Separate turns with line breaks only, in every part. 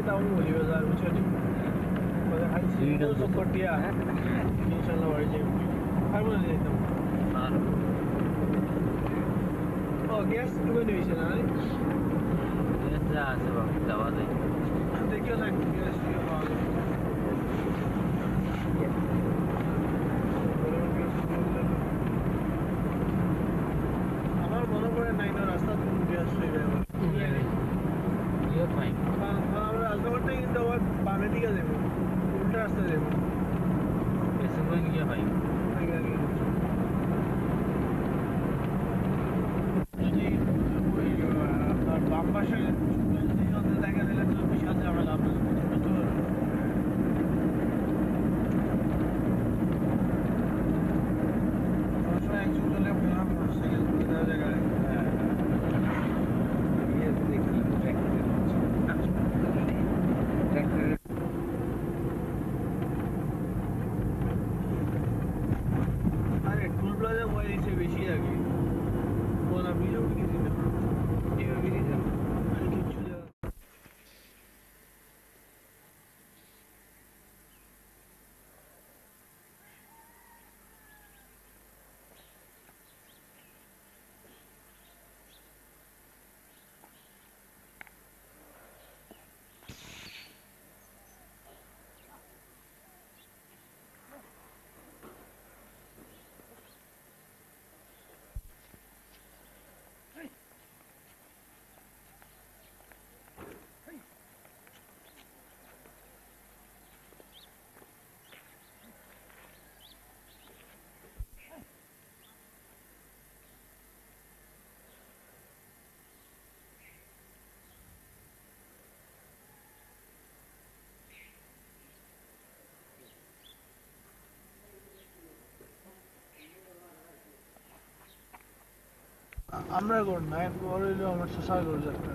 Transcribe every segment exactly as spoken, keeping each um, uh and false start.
tahu boleh bazar macam ni. Bazar hari sini tu support dia. Insyaallah wajib. Hari mana ni tu? Ah. Oh, gas tu mana ni sana ni? Gas dah sebab dawa tu. Dekho na gas dia bawa. আমার মনে পড়ে নাইনো রাস্তা তুমি gas হয়ে যাবে ইয়ে fine আমরা রাস্তাটা কিন্তু আবার বামে দিকে যাবো উল্টা রাস্তা যাবো এসে কোন গিয়ে ভাই আগে আগে যদি ওই আপনার বাম পাশে যদি ওদের দেখা দিলে তো বিশাল ঝামেলা আপনার তো একজন চলে বললাম মোটরসাইকেল করে দেওয়া জায়গায় আরে টুল প্লাজা বয়ে দিচ্ছে বেশি আগে বলা বিজয় কিছু না এভাবে দিচ্ছে আর কিছু আমরা করব না পরে হলো আমার শশা করে যাচ্ছে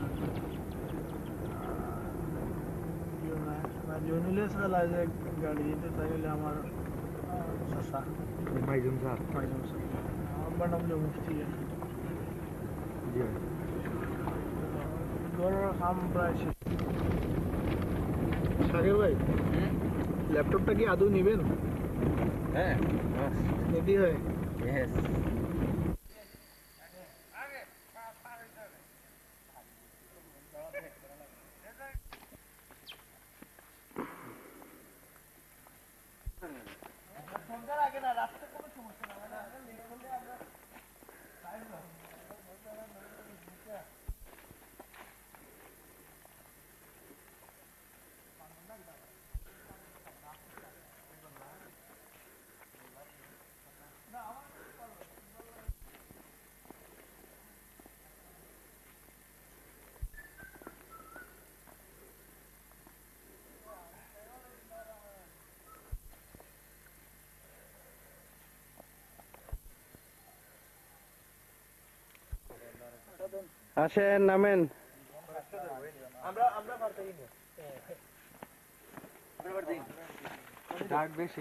না জোনিলে সালা যে গাড়ি তো তাইলে আমার শশা মাইজুম স্যার মাইজুম স্যার আমার নাম যে মুফতি জি গরর কাম প্রায় শেষ সাগর ভাই ল্যাপটপটা কি আদৌ নেবেন হ্যাঁ নিতে হয় यस আসেন নামেন আমরা আমরা পারতে না আমরা পারতে ডাক বেশি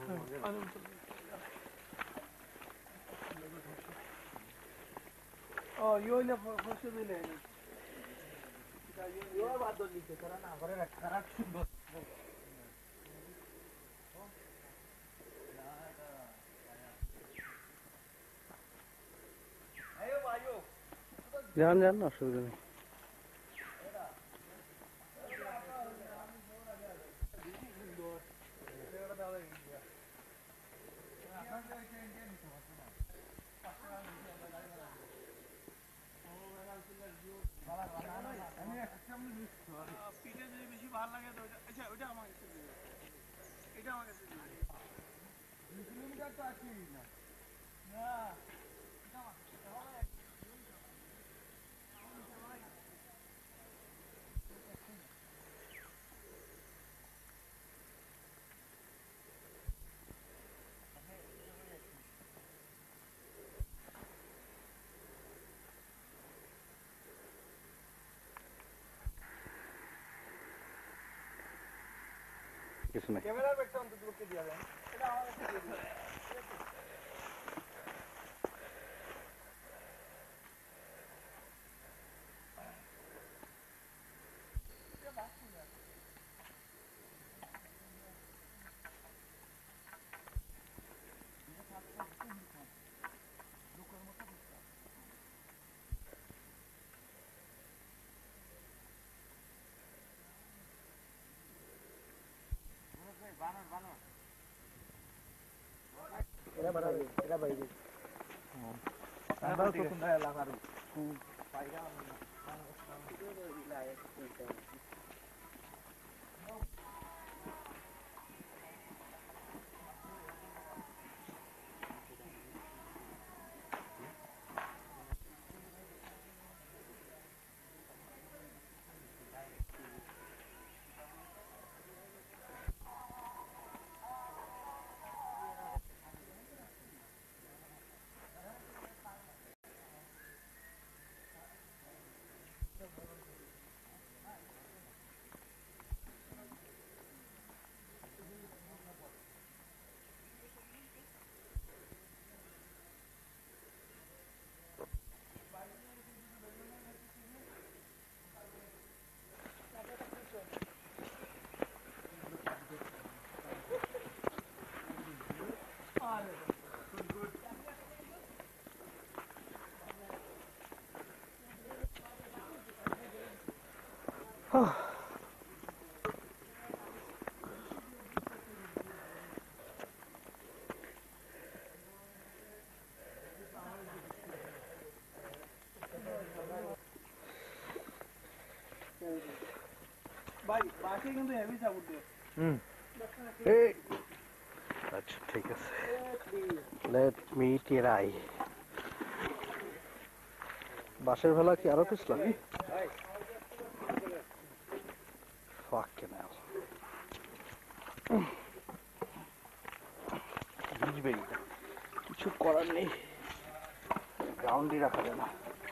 ও ইওলে ফসে দিলে এটা ইও বাদ দিতে তারা না করে খারাপ সুন্দর আয়ো আয়ো जान जान ना असुविधा नहीं পিঠে যদি বেশি ভালো লাগে তো আচ্ছা ওটা আমার কাছে এটা আমার কাছে দুই কিলোমিটার তো আছে না না এটা আমার किसने कैमरा बैठा हूं तो दूर के दिया है এটা আমার কাছে দিয়ে দিও এটা বাকি না
Hey, let's take us. Let me try. বাঁশের ভেলা কি আরো পিছলা? Fucking hell. ভিজবে কিছু করার নেই, গ্রাউন্ডই রাখা যায় না।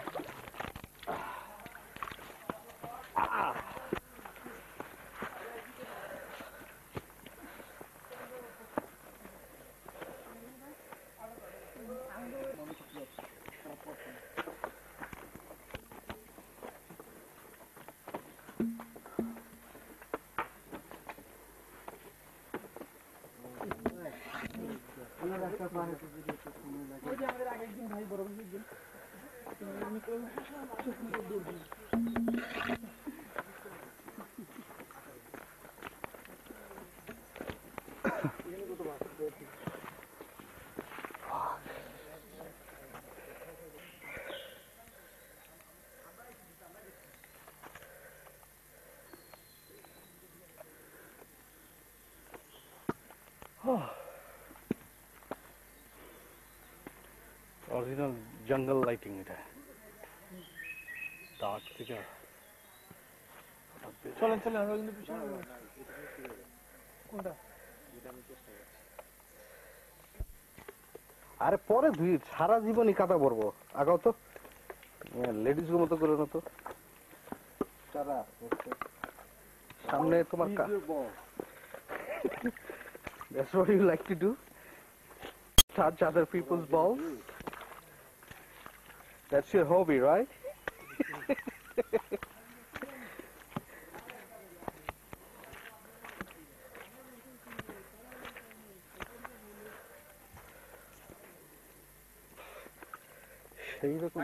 Original jungle lighting এটা dark থেকে
চলেন চলেন আমরা কিন্তু পিছনে কোনটা
আরে পরে ধুই, সারা জীবনই কাদা পড়বো। আগাও তো, লেডিস মতো করে না তো সামনে তোমার। That's what you like to do? Touch other people's balls? That's your hobby, right? সেই রকম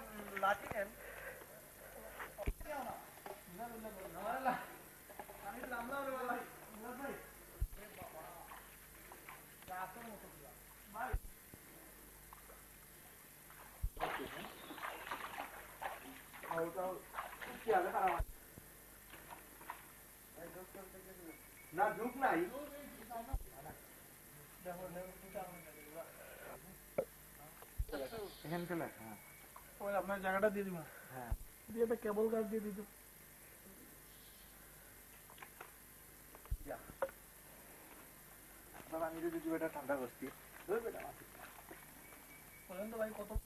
না ঝুঁক নাই। এখানে চলে হ্যাঁ
ওই আপনার জায়গাটা দিয়ে দিবেন।
হ্যাঁ
দিয়ে একটা কেবল কাজ দিয়ে দিত।
আমি যদি এটা ঠান্ডা করছি
বলেন তো ভাই কত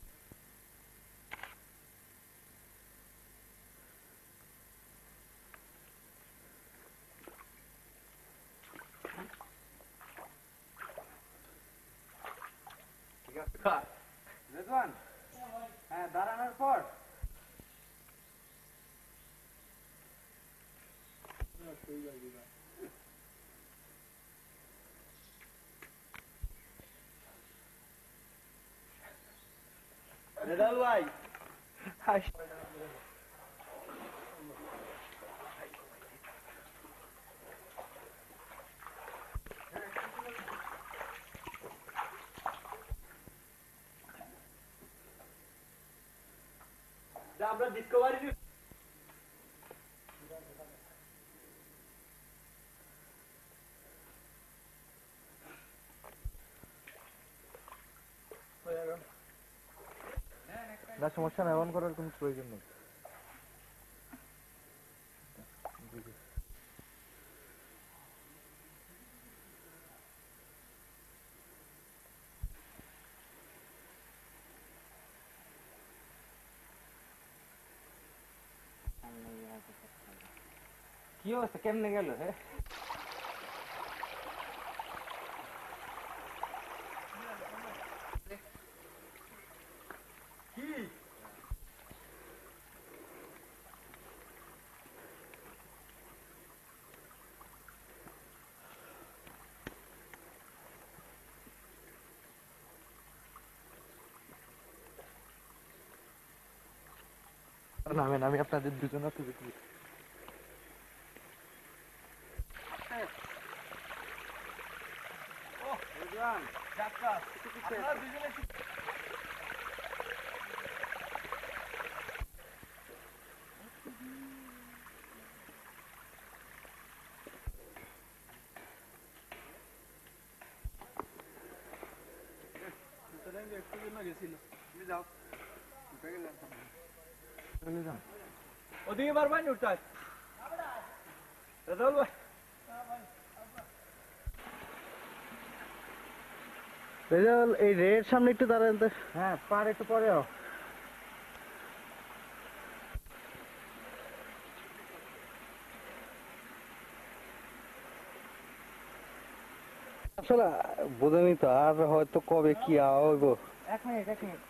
হ্যাঁ দাঁড়ানোর পর রেজাল ভাই
আমরা ডিসকভারি
না সমস্যা নাই, অন করার কোনো প্রয়োজন নেই। কি অবস্থা, কেমনে গেল? হ্যাঁ
কি
নামেন, আমি আপনাদের দুজন আছে দেখি।
ওদিকে পারবাই না উঠতে রাজাউল ভাই
রেজাল, এই রেড সামনে একটু দাঁড়ান তো।
হ্যাঁ পার একটু পরেও
আসলে বোঝেনি তো, আর হয়তো কবে কি হইব।
এক মিনিট এক মিনিট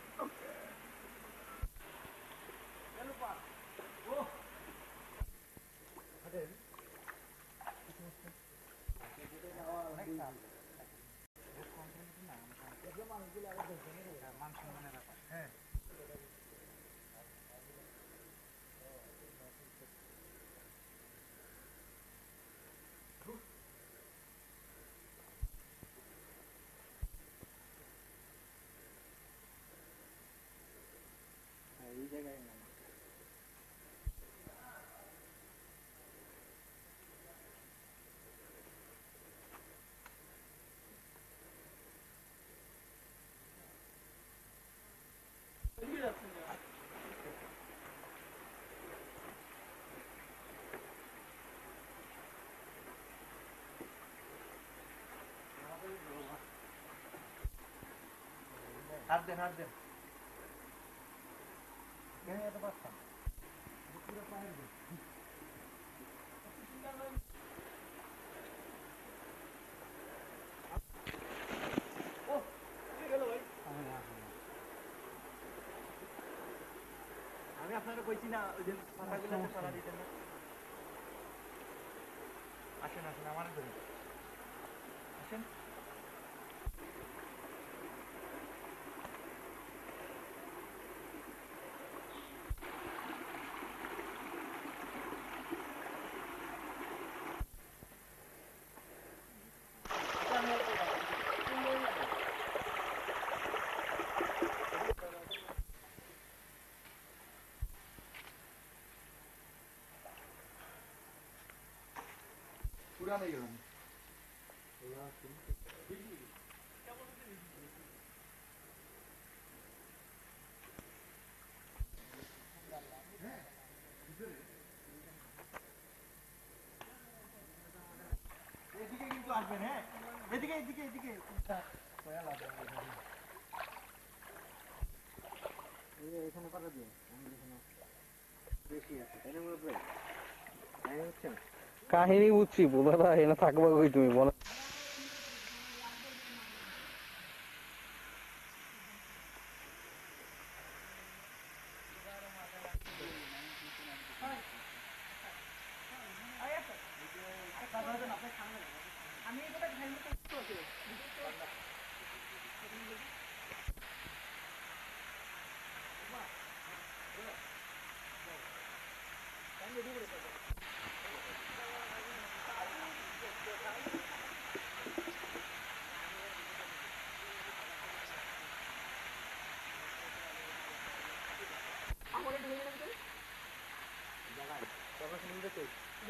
হাত দেন হাত দেন কেন এত পারতাম পুরো পায়ের দিন ও কি গেল ভাই আমি আপনারা কইছি না ওই দিন পাতাগুলোতে সারা দিতেন না আসেন আসেন আমার ধরে আসেন পুরানো গেলাম এদিকে কিন্তু আসবেন, হ্যাঁ এদিকে এদিকে এদিকে এখানে পাতা দিয়ে বেশি আছে তাই না বলবে তাই হচ্ছে
কাহিনী বুঝছি, বোঝাটা এনে থাকবো কই তুমি বলো।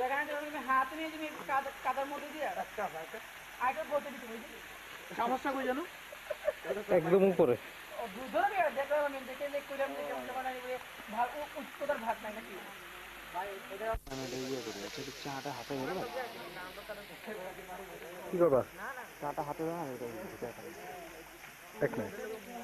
হাত নিয়ে তুমি কাদার মধ্যে দিয়ে আগে বলতে দিতে সমস্যা কই জানো
একদম উপরে
উচ্চতার ভাগ নাই নাকি
চাটা হাতে ধরে
কি করবা
চাটা হাতে ধরে
এক মিনিট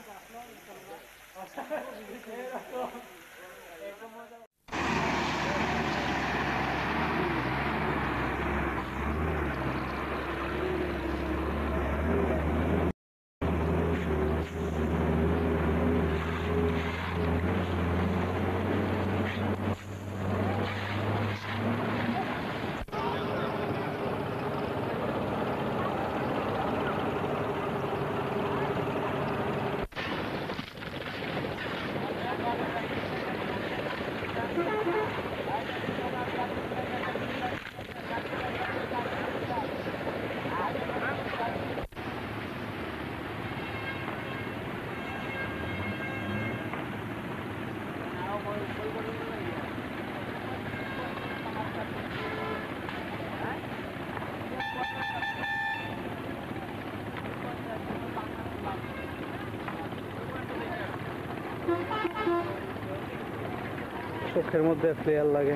চোখের মধ্যে ফ্লেয়ার লাগে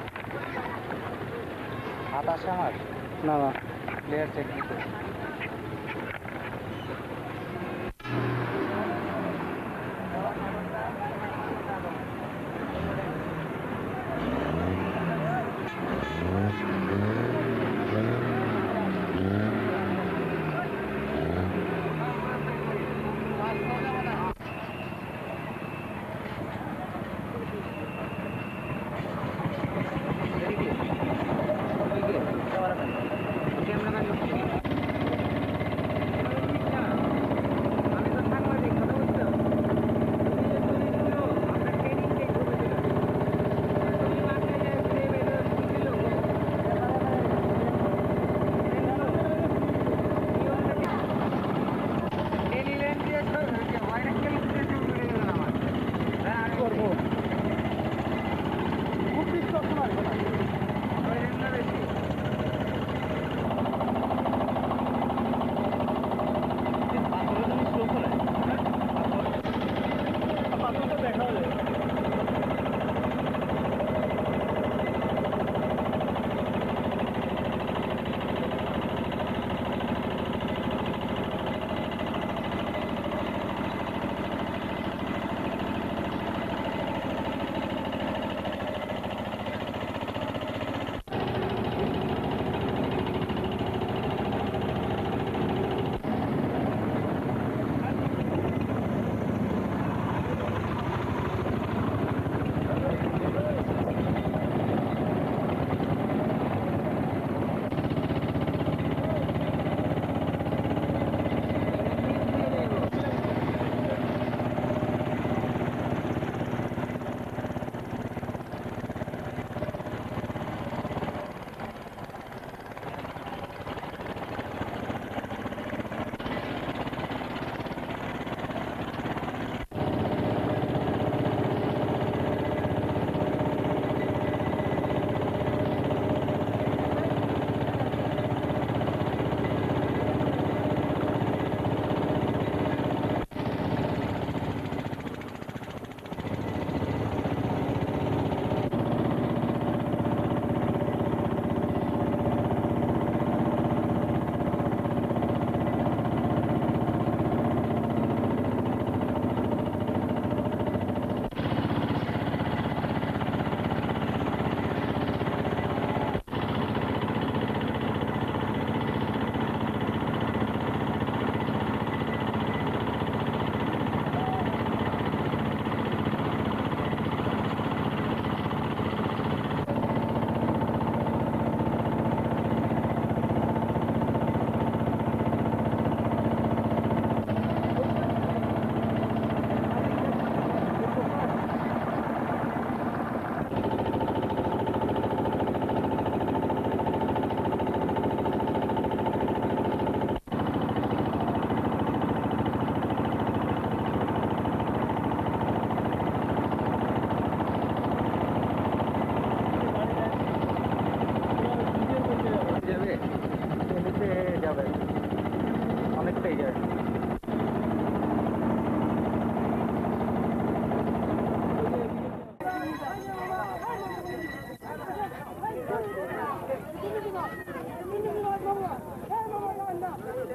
হাত আসে আমার
না না
প্লেয়ার চেক দিতে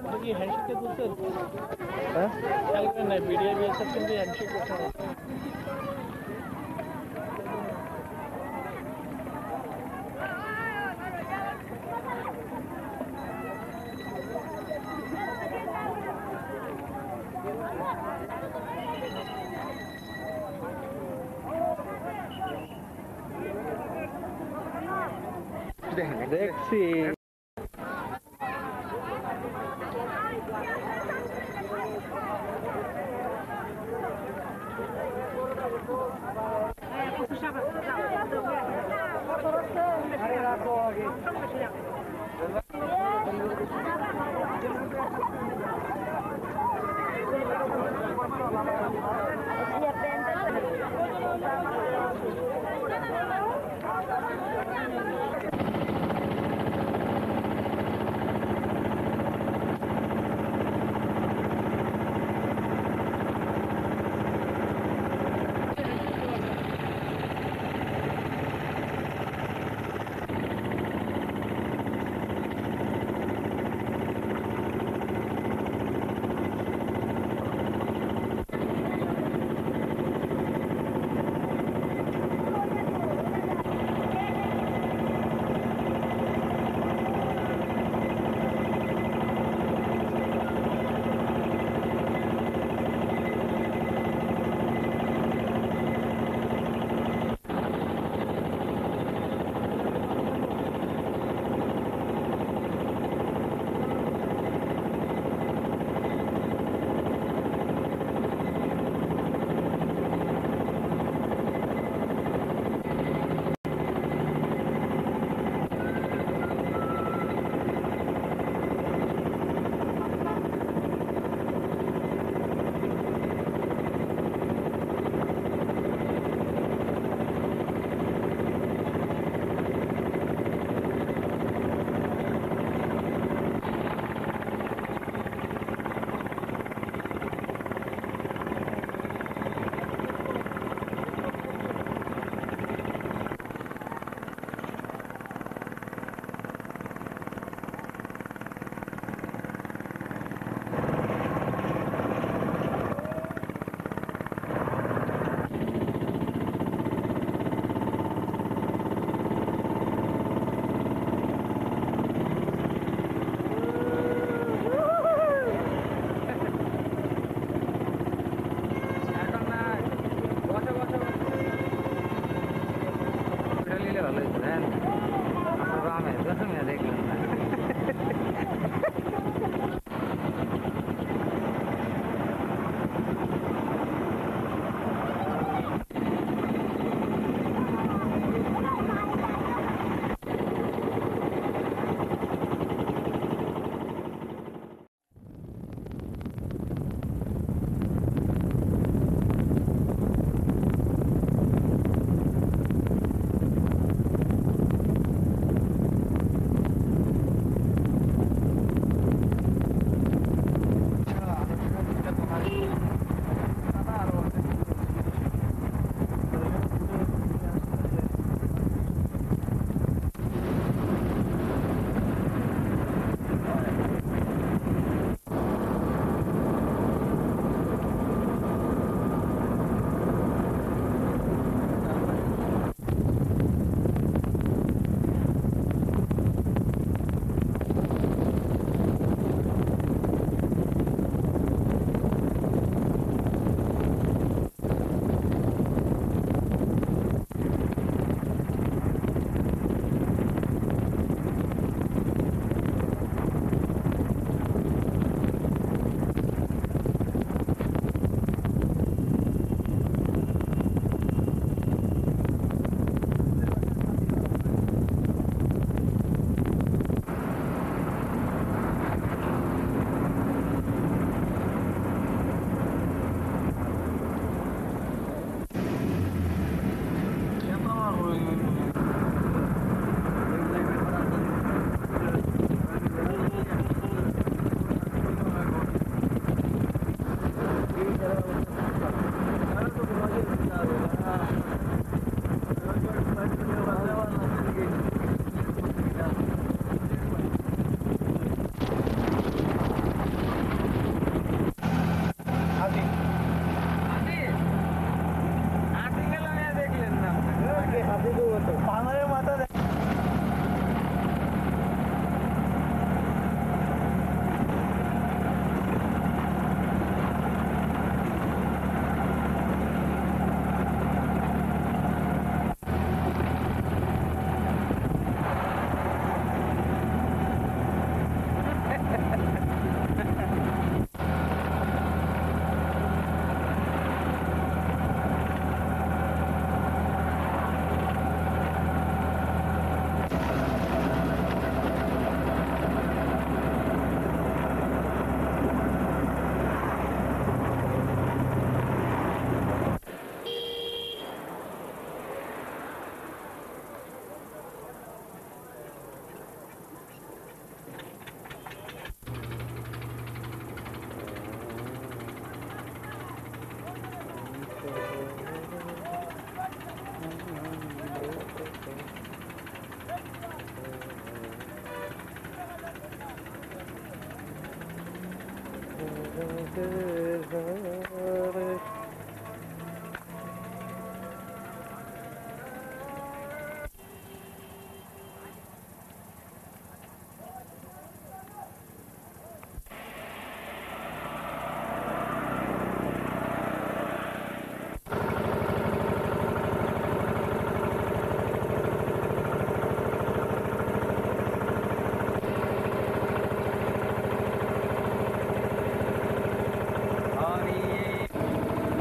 কি হ্যান্ডশেকটা করছেন?
হ্যাঁ
খেয়াল করেন না ভিডিও বিএসএফ কিন্তু হ্যান্ডশেক করতে হবে।
দেখছি
और ये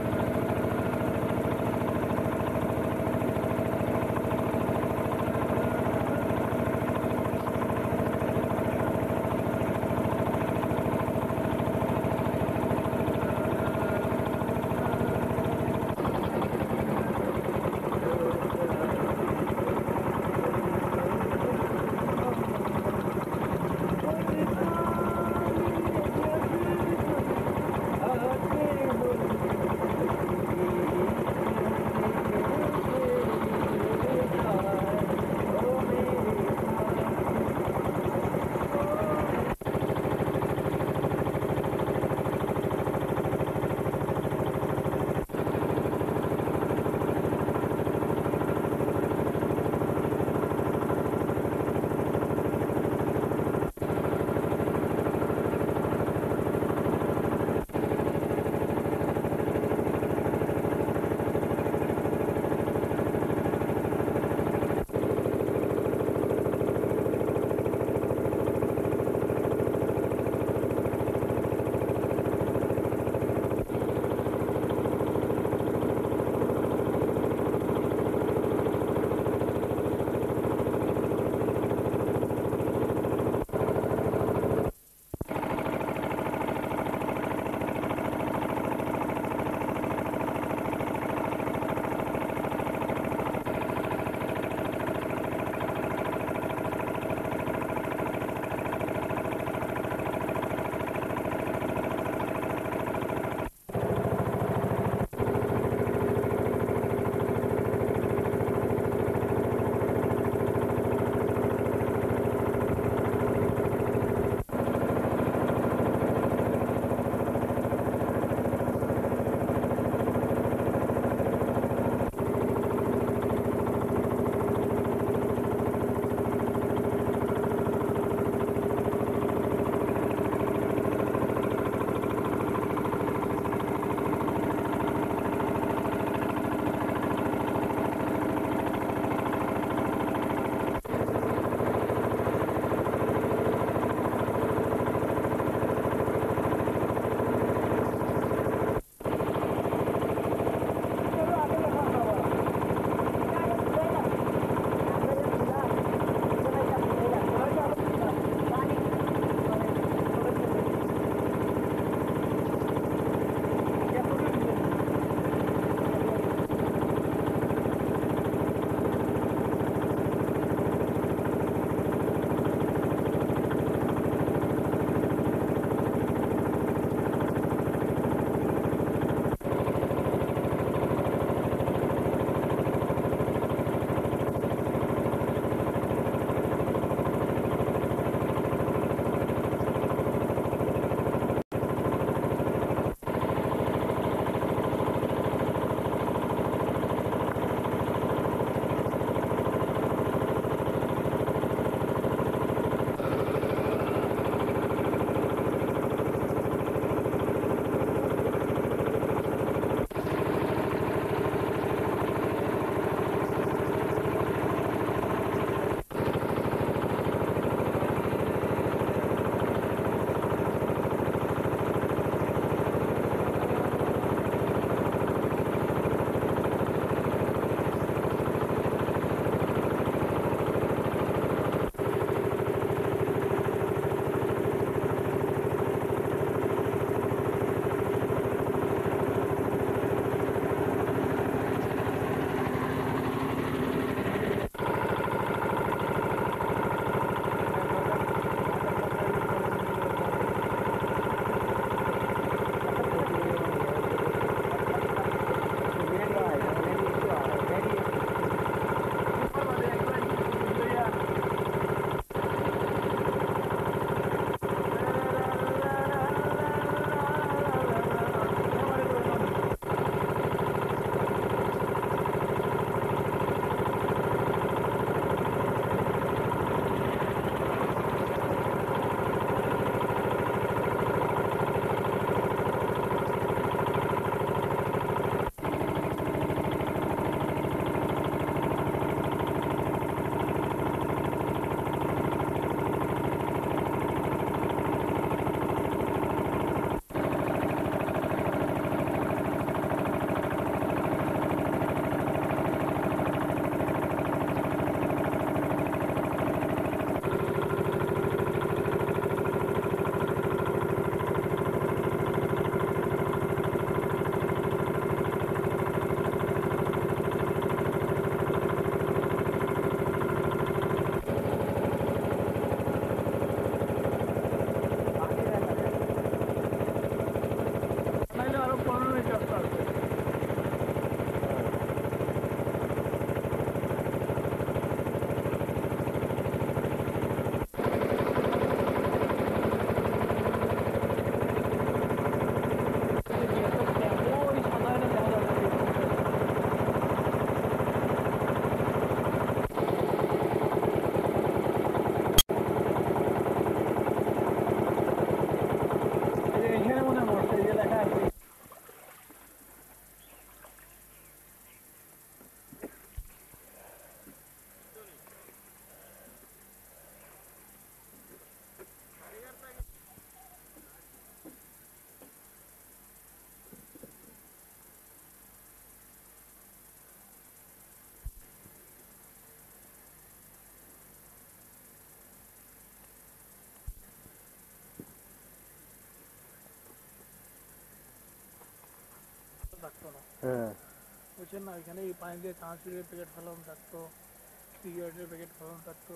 থাকতো না
হ্যাঁ
বুঝছেন না এখানে এই পানি দিয়ে চানাচুরের প্যাকেট ফেলানো থাকতো সিগারেটের প্যাকেট ফেলানো থাকতো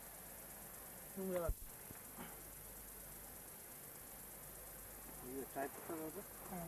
হ্যাঁ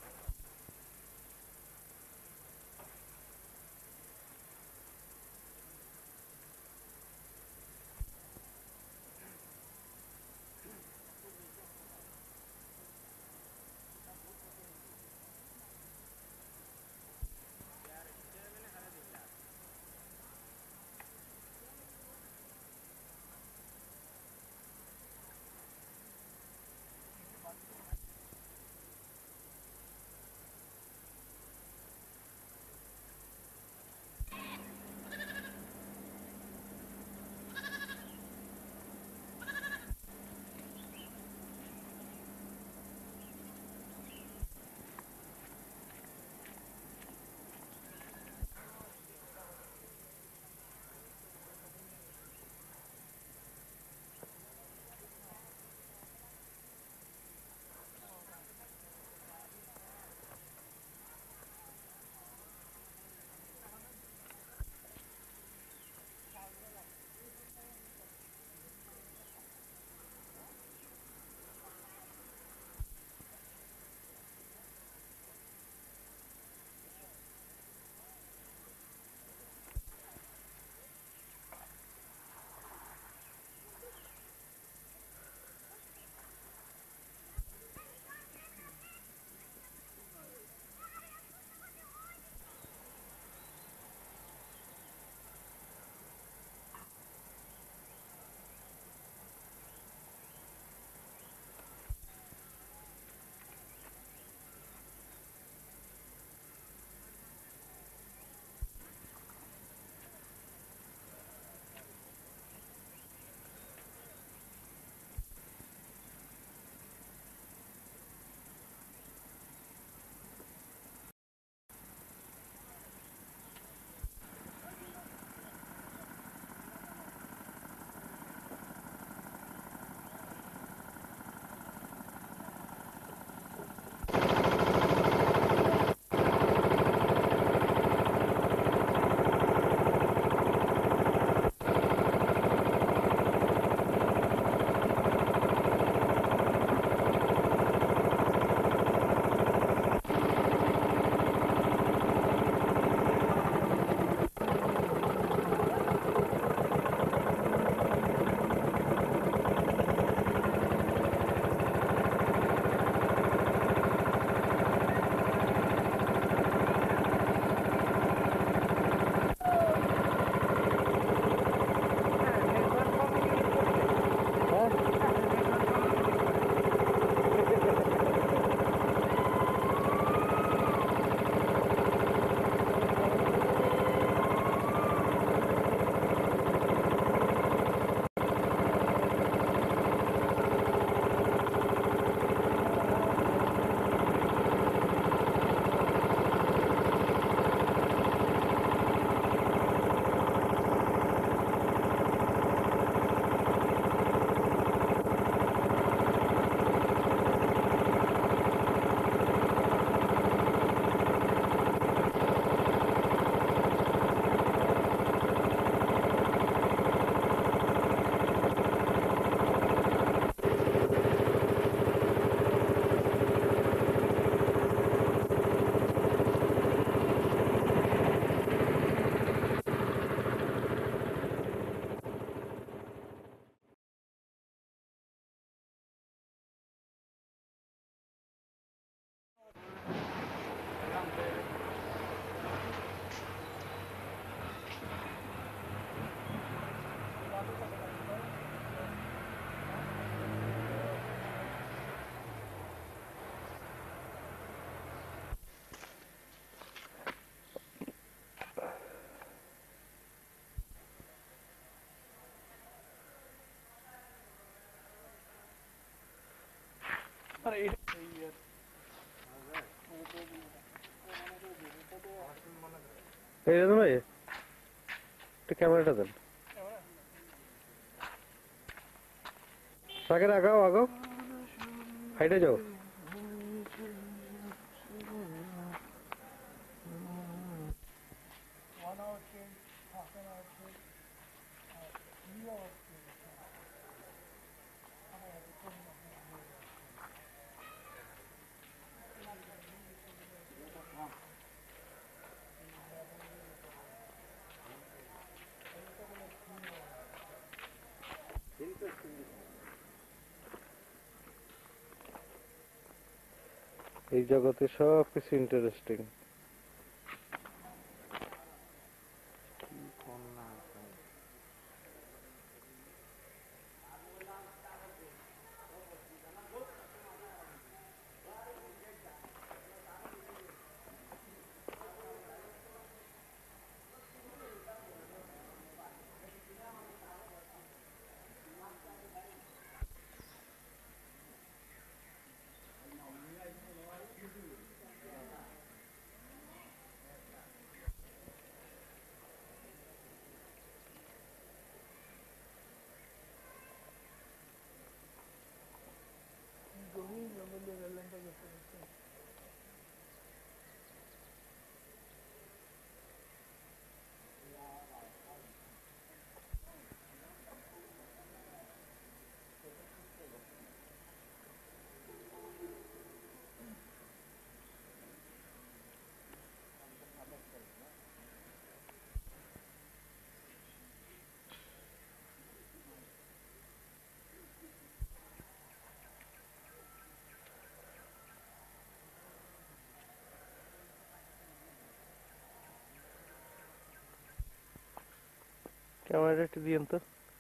এই রাজন ভাই একটু ক্যামেরাটা দেন সাকের আগাও আগাও হাইটে যাও এই জগতে সব কিছু ইন্টারেস্টিং। ক্যামেরাটা একটু দিয়েন তো।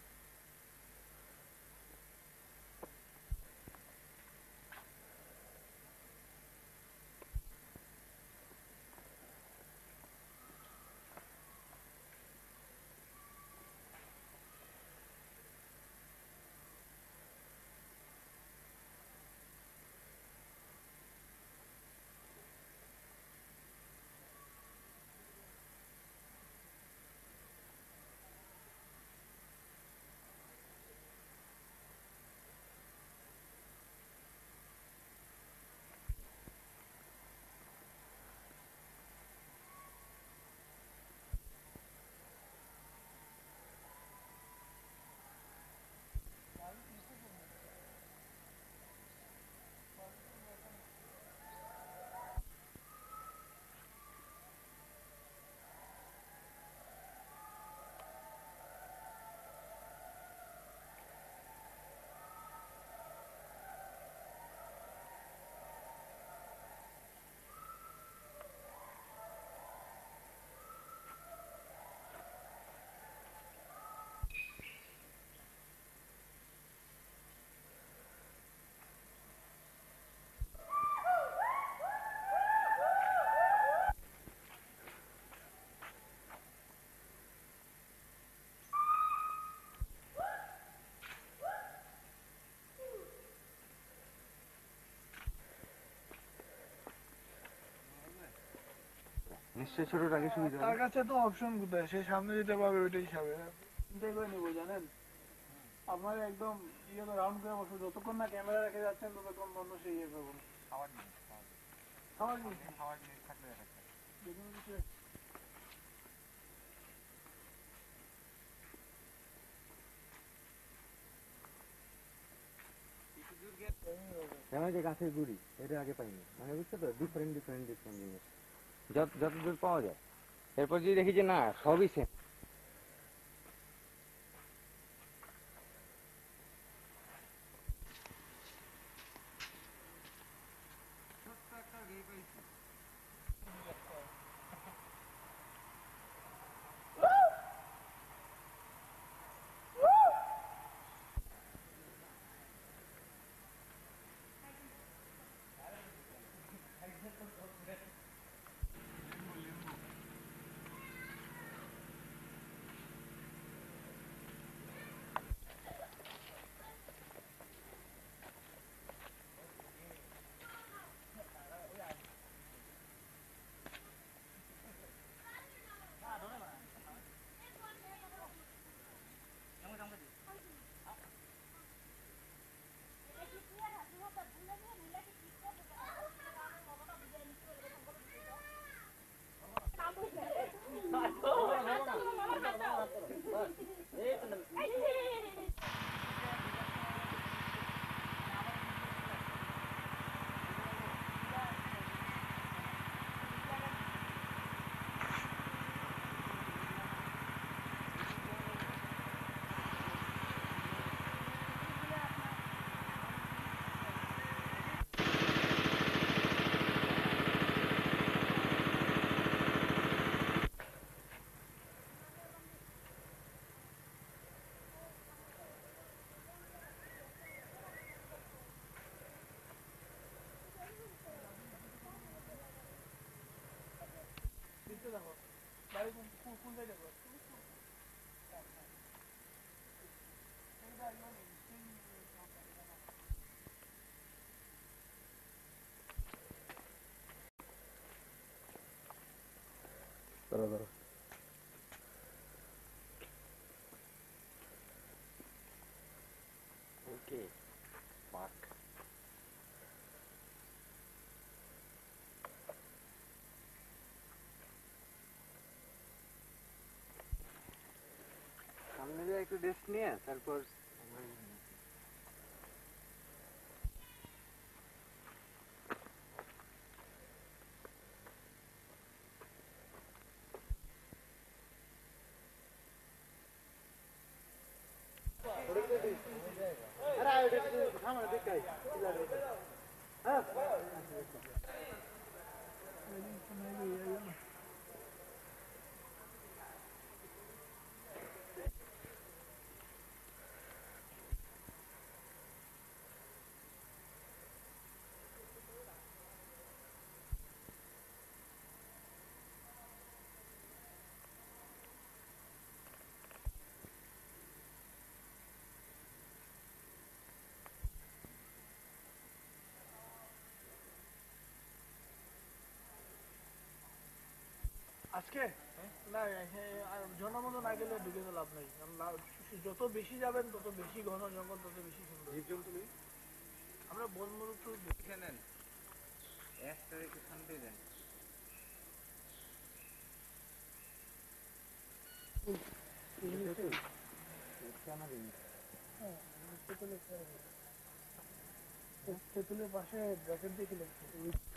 নিশ্চয়ই ছোট টাকে সুবিধা। তার কাছে তো অপশন কোথায়, সে সামনে যেতে পারবে ওইটাই হিসাবে চিন্তা করে নেবো জানেন। আপনার একদম ইয়ে রাউন্ড করে বসবো, যতক্ষণ না ক্যামেরা রেখে যাচ্ছেন ততক্ষণ বন্ধ সে ইয়ে করবো। খাওয়ার জিনিস খাওয়ার জিনিস খাওয়ার জিনিস থাকলে দেখুন কিছু
যে গাছের গুড়ি এটা আগে পাইনি, মানে বুঝছো তো, ডিফারেন্ট ডিফারেন্ট ডিফারেন্ট জিনিস যত যতদূর পাওয়া যায়। এরপর যদি দেখি যে না সবই সেম,
ধরো ধরো
ওকে পার্ক সামনে দিয়ে একটু রেস্ট নিয়ে তারপর
আজকে না ঝর্ণার মতো না গেলে ঢুকে তো লাভ নেই কারণ লা- যত বেশি যাবেন তত বেশি ঘন জঙ্গল তত বেশি সুন্দর
জীবজন্তু নেই
আমরা বনমরু একটু
দেখে নেন একটা একটু শান্তি দেন
তেঁতুলের পাশে ব্র্যাকেট দিয়ে